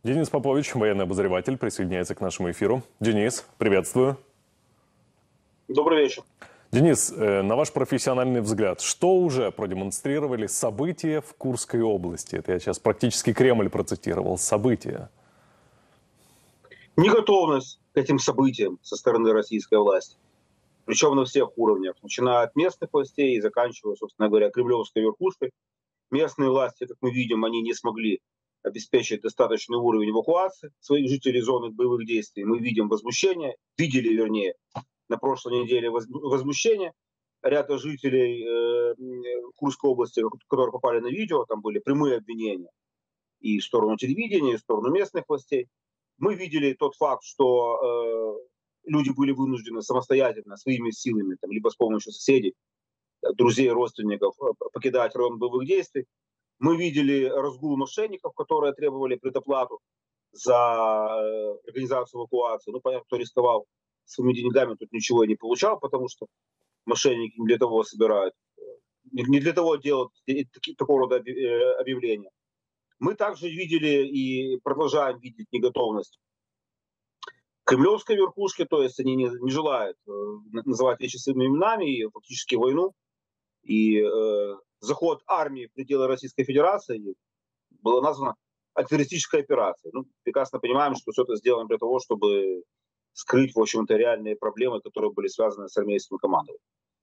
Денис Попович, военный обозреватель, присоединяется к нашему эфиру. Денис, приветствую. Добрый вечер. Денис, на ваш профессиональный взгляд, что уже продемонстрировали события в Курской области? Это я сейчас практически Кремль процитировал. События. Неготовность к этим событиям со стороны российской власти. Причем на всех уровнях, начиная от местных властей и заканчивая, собственно говоря, кремлевской верхушкой. Местные власти, как мы видим, они не смогли обеспечить достаточный уровень эвакуации своих жителей зоны боевых действий. Мы видим возмущение, видели, вернее, на прошлой неделе возмущение ряда жителей Курской области, которые попали на видео, там были прямые обвинения и в сторону телевидения, и в сторону местных властей. Мы видели тот факт, что люди были вынуждены самостоятельно, своими силами, там, либо с помощью соседей, друзей, родственников, покидать район боевых действий. Мы видели разгул мошенников, которые требовали предоплату за организацию эвакуации. Ну, понятно, кто рисковал своими деньгами, тут ничего и не получал, потому что мошенники не для того собирают, не для того делают такого рода объявления. Мы также видели и продолжаем видеть неготовность кремлевской верхушки, то есть они не желают называть вещи своими именами и фактически войну. И заход армии в пределы Российской Федерации было названо антитеррористической операцией. Ну, прекрасно понимаем, что все это сделано для того, чтобы скрыть, в общем-то, реальные проблемы, которые были связаны с армейским командованием.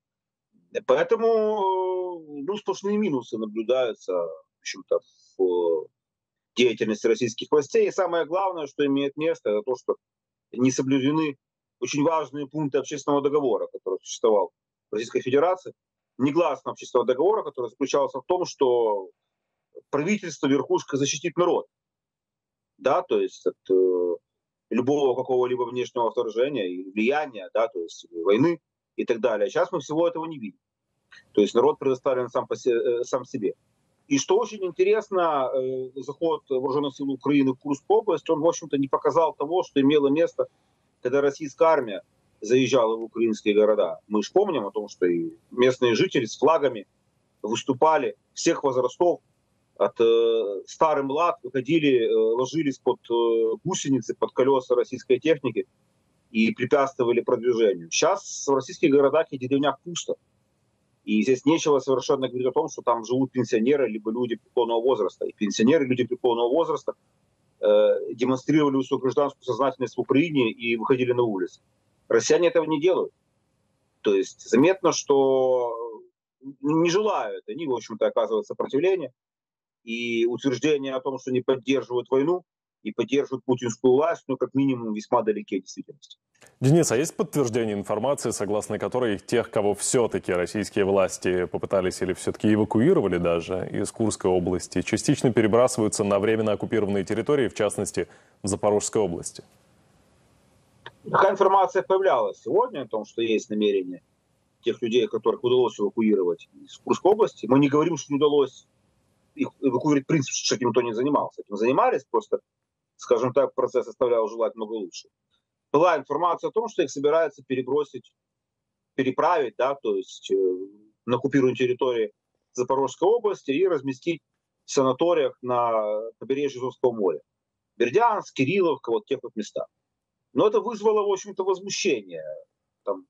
Поэтому сплошные минусы наблюдаются, в общем-то, в деятельности российских властей. И самое главное, что имеет место, это то, что не соблюдены очень важные пункты общественного договора, который существовал в Российской Федерации. Негласного общественного договора, который заключался в том, что правительство, верхушка защитит народ. Да, то есть от любого какого-либо внешнего вторжения и влияния, да, то есть войны и так далее. Сейчас мы всего этого не видим. То есть народ предоставлен сам себе. И что очень интересно, заход вооруженных сил Украины в Курскую область, он, в общем-то, не показал того, что имело место, когда российская армия заезжала в украинские города. Мы же помним о том, что и местные жители с флагами выступали всех возрастов, от стар и млад, выходили, ложились под гусеницы, под колеса российской техники и препятствовали продвижению. Сейчас в российских городах и деревнях пусто. И здесь нечего совершенно говорить о том, что там живут пенсионеры, либо люди преклонного возраста. И пенсионеры, люди преклонного возраста демонстрировали свою гражданскую сознательность в Украине и выходили на улицы. Россияне этого не делают. То есть заметно, что не желают они, в общем-то, оказывать сопротивление. И утверждение о том, что не поддерживают войну и поддерживают путинскую власть, ну, как минимум, весьма далеки от действительности. Денис, а есть подтверждение информации, согласно которой тех, кого все-таки российские власти попытались или все-таки эвакуировали даже из Курской области, частично перебрасываются на временно оккупированные территории, в частности, в Запорожской области? Такая информация появлялась сегодня о том, что есть намерение тех людей, которых удалось эвакуировать из Курской области. Мы не говорим, что не удалось их эвакуировать, в принципе, что этим никто не занимался. Этим занимались, просто, скажем так, процесс оставлял желать много лучше. Была информация о том, что их собираются переправить, да, то есть на оккупированной территории Запорожской области и разместить в санаториях на побережье Азовского моря. Бердянск, Кирилловка, вот тех вот местах. Но это вызвало, в общем-то, возмущение. Там,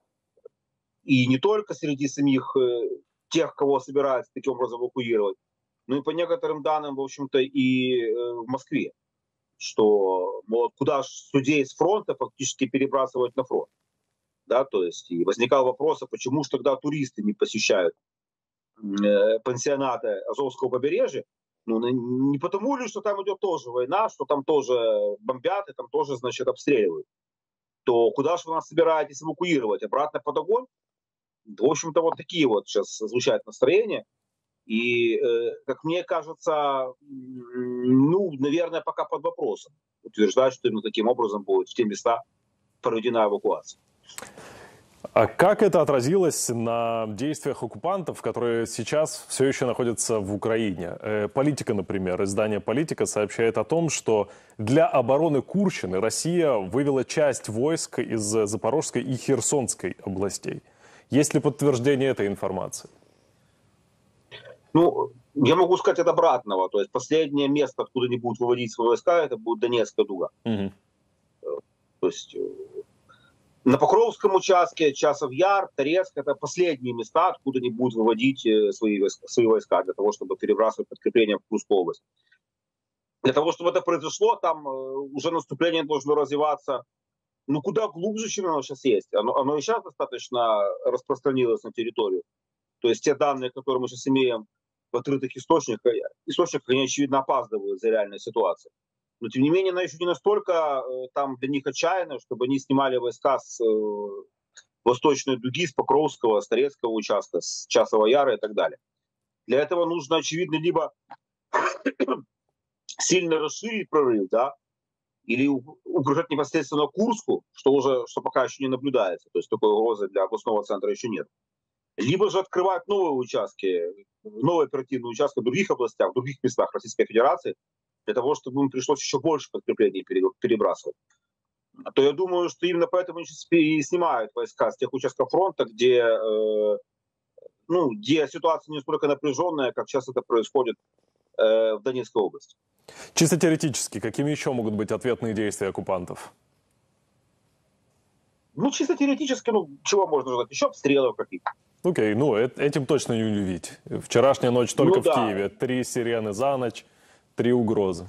и не только среди самих тех, кого собираются таким образом эвакуировать, но и по некоторым данным, в общем-то, и в Москве. Что, мол, куда судей с фронта фактически перебрасывать на фронт. Да, то есть и возникал вопрос, а почему же тогда туристы не посещают пансионаты Азовского побережья? Ну, не потому ли, что там идет тоже война, что там тоже бомбят и там тоже, значит, обстреливают. То куда же вы нас собираетесь эвакуировать? Обратно под огонь? В общем-то, вот такие вот сейчас звучат настроения. И, как мне кажется, ну, наверное, пока под вопросом утверждать, что именно таким образом будет в те места проведена эвакуация. А как это отразилось на действиях оккупантов, которые сейчас все еще находятся в Украине? Политика, например, издание «Политика» сообщает о том, что для обороны Курщины Россия вывела часть войск из Запорожской и Херсонской областей. Есть ли подтверждение этой информации? Ну, Я могу сказать от обратного. То есть последнее место, откуда они будут выводить свои войска, это будет Донецкая дуга. Мгм. То есть на Покровском участке, Часов Яр, Торецк — это последние места, откуда они будут выводить свои войска для того, чтобы перебрасывать подкрепление в Курскую область. Для того, чтобы это произошло, там уже наступление должно развиваться куда глубже, чем оно сейчас есть. Оно и сейчас достаточно распространилось на территорию. То есть те данные, которые мы сейчас имеем в открытых источниках, они, очевидно, опаздывают за реальной ситуацией. Но, тем не менее, она еще не настолько там для них отчаянна, чтобы они снимали войска с Восточной дуги, с Покровского, с Торецкого участка, с Часова Яра и так далее. Для этого нужно, очевидно, либо сильно расширить прорыв, да, или угрожать непосредственно Курску, что пока еще не наблюдается. То есть такой угрозы для областного центра еще нет. Либо же открывать новые участки, новые оперативные участки в других областях, в других местах Российской Федерации, для того, чтобы им пришлось еще больше подкреплений перебрасывать. То я думаю, что именно поэтому они сейчас и снимают войска с тех участков фронта, где ситуация не настолько напряженная, как сейчас это происходит в Донецкой области. Чисто теоретически, какими еще могут быть ответные действия оккупантов? Чисто теоретически, чего можно ждать? Еще обстрелов каких-то. Окей, этим точно не удивить. Вчерашняя ночь только в Киеве. 3 сирены за ночь, 3 угрозы.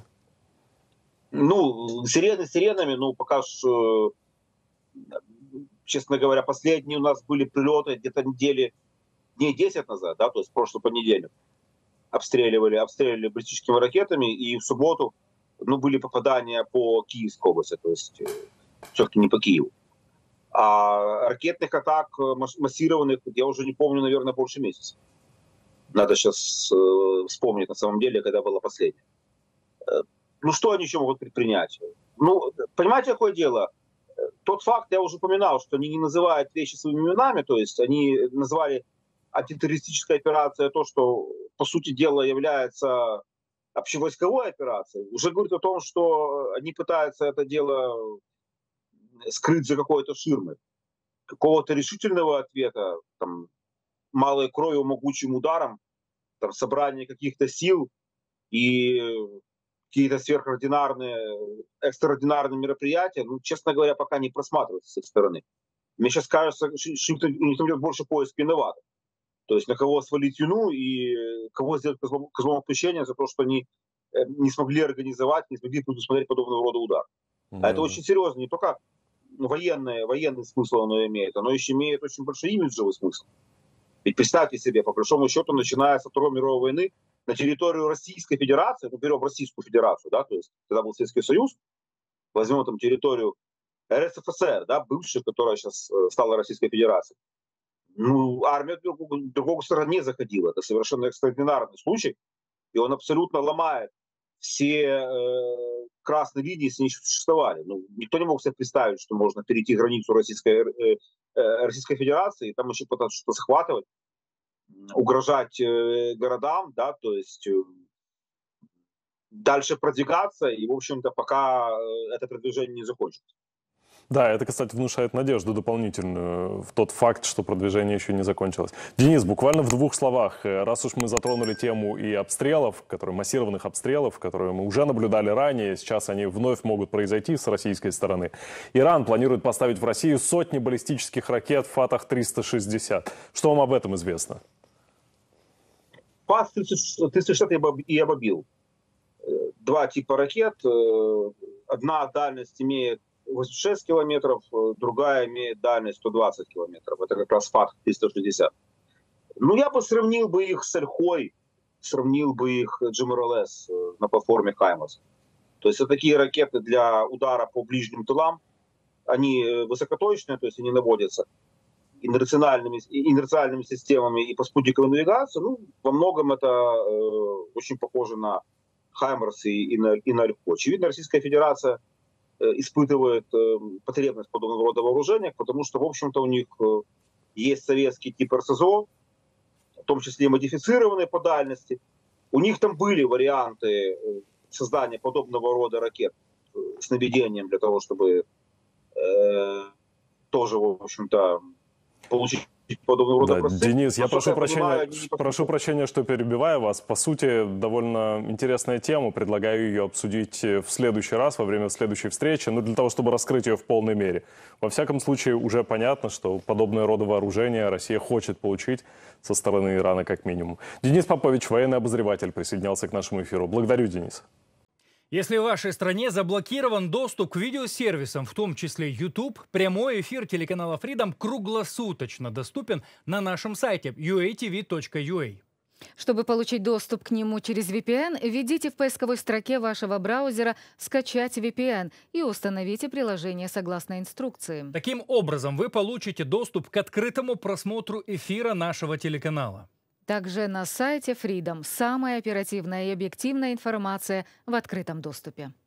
Сирены сиренами, пока что, честно говоря, последние у нас были прилеты где-то дней 10 назад, да, то есть в прошлый понедельник. Обстреливали баллистическими ракетами, и в субботу, были попадания по Киевской области, то есть все-таки не по Киеву. А ракетных атак массированных, я уже не помню, наверное, больше месяца. Надо сейчас вспомнить на самом деле, когда было последнее. Что они еще могут предпринять? Понимаете, какое дело? Тот факт, я уже упоминал, что они не называют вещи своими именами, то есть они назвали антитеррористическая операция то, что, по сути дела, является общевойсковой операцией, уже говорит о том, что они пытаются это дело скрыть за какой-то ширмой. Какого-то решительного ответа, там, малой кровью, могучим ударом, там, собрание каких-то сил и какие-то экстраординарные мероприятия, честно говоря, пока не просматриваются с их стороны. Мне сейчас кажется, что у них идет больше поиск виноватых. То есть на кого свалить вину и кого сделать козлом отпущения за то, что они не смогли организовать, не смогли предусмотреть подобного рода удар. А это очень серьезно. Не только военный смысл оно имеет, оно еще имеет очень большой имиджевый смысл. Ведь представьте себе, по большому счету, начиная со Второй мировой войны, на территорию Российской Федерации, берем Российскую Федерацию, да, то есть когда был Советский Союз, возьмем там территорию РСФСР, да, бывшая, которая сейчас стала Российской Федерацией. Армия другого государства не заходила. Это совершенно экстраординарный случай, и он абсолютно ломает все красные линии, если они существовали. Никто не мог себе представить, что можно перейти границу Российской Федерации, и там еще пытаться что-то захватывать, угрожать городам, да, то есть дальше продвигаться, и, в общем-то, пока это продвижение не закончится. Да, это, кстати, внушает надежду дополнительную в тот факт, что продвижение еще не закончилось. Денис, буквально в 2 словах, раз уж мы затронули тему и обстрелов, массированных обстрелов, которые мы уже наблюдали ранее, сейчас они вновь могут произойти с российской стороны. Иран планирует поставить в Россию сотни баллистических ракет «Фатах-360». Что вам об этом известно? «Фатах-360» и «Абабил». 2 типа ракет. Одна дальность имеет 86 километров, другая имеет дальность 120 километров. Это как раз «Фатах-360». Я бы сравнил их с «Ольхой», сравнил бы их GMLRS на платформе «Хаймарс». То есть это такие ракеты для удара по ближним тылам. Они высокоточные, то есть они наводятся инерциальными системами и по спутниковой навигации. Во многом это очень похоже на «Хаймарс» и на «Ольху». Очевидно, Российская Федерация испытывает потребность подобного рода вооружениях, потому что, в общем-то, у них есть советский тип РСЗО, в том числе и модифицированные по дальности. У них там были варианты создания подобного рода ракет с наведением для того, чтобы тоже, в общем-то, получить подобного рода Да, процессы. Денис, я Насколько прошу понимаю, прощения, они не прошу поступят. прощения, что перебиваю вас. По сути, довольно интересная тема. Предлагаю ее обсудить в следующий раз, во время следующей встречи, ну, для того, чтобы раскрыть ее в полной мере. Во всяком случае, уже понятно, что подобные роды вооружения Россия хочет получить со стороны Ирана как минимум. Денис Попович, военный обозреватель, присоединялся к нашему эфиру. Благодарю, Денис. Если в вашей стране заблокирован доступ к видеосервисам, в том числе YouTube, прямой эфир телеканала Freedom круглосуточно доступен на нашем сайте uatv.ua. Чтобы получить доступ к нему через VPN, введите в поисковой строке вашего браузера «Скачать VPN» и установите приложение согласно инструкции. Таким образом, вы получите доступ к открытому просмотру эфира нашего телеканала. Также на сайте Freedom самая оперативная и объективная информация в открытом доступе.